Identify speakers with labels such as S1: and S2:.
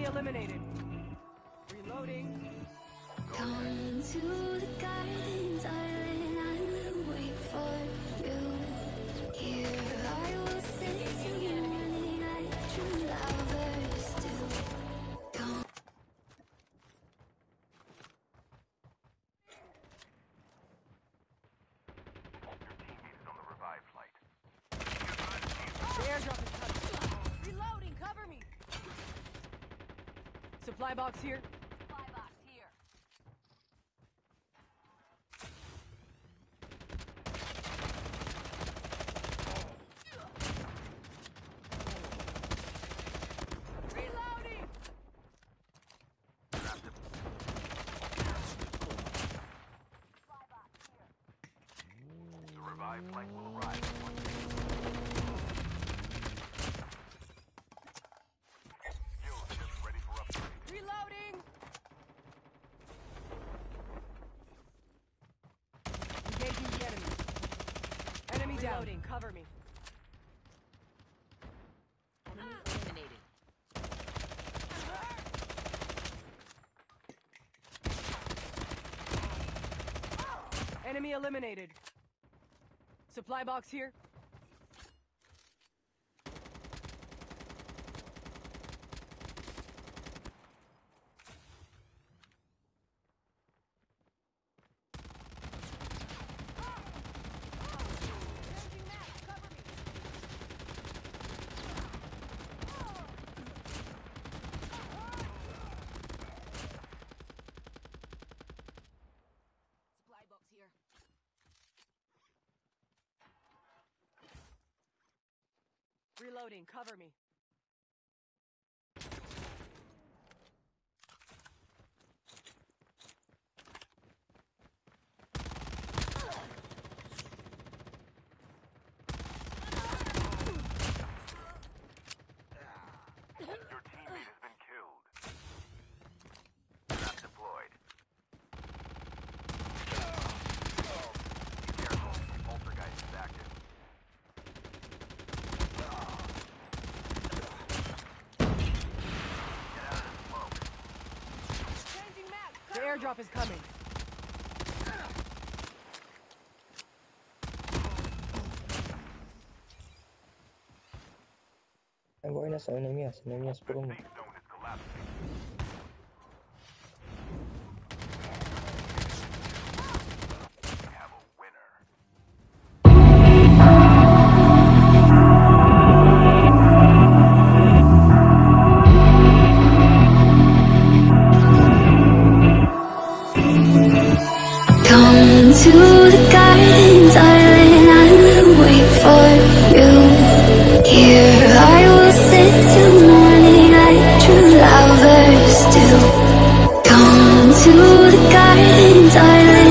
S1: eliminated. Reloading.
S2: Come to the garden, darling, I will wait for you. Here I will sit till morning like true lovers do. Come.
S1: The airdrop is coming. Reloading, cover me. Supply box here.
S3: Supply box here.
S1: Reloading.
S3: Supply box here.
S4: The revived flight will arrive. Skill ship ready for upgrade.
S1: Reloading. Engaging the enemy. Enemy down. Reloading, cover me.
S3: Enemy eliminated.
S1: Enemy eliminated. Supply box here. Changing map, cover me.
S3: Supply box here.
S1: Reloading, cover me.
S4: Your teammate has been killed. Trap deployed. Be careful. Poltergeist is active. Get out of the smoke.
S1: Changing map. The airdrop is coming.
S5: I'm going as enemies puro mo.
S4: Safe zone is collapsing. We have a winner.
S2: Come to the garden, darling, I will wait for you. Here I will sit till morning like true lovers do. Come to the garden, darling.